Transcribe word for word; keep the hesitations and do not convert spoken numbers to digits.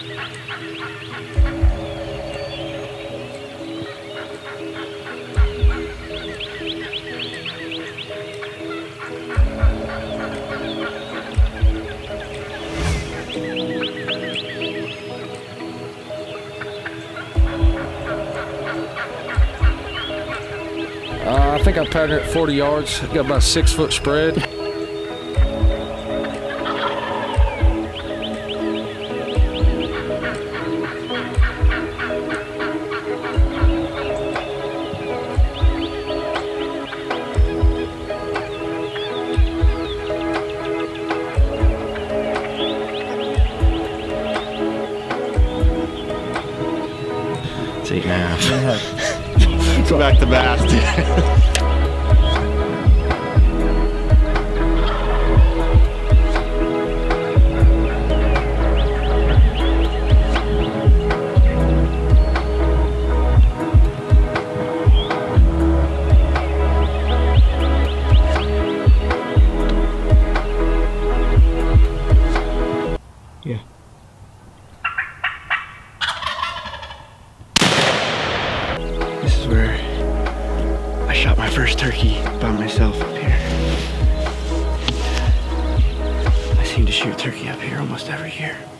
Uh, I think I patterned it at forty yards. Got about a six foot spread. It's eight and a half. Go back to Bast. Yeah. This is where I shot my first turkey by myself up here. I seem to shoot turkey up here almost every year.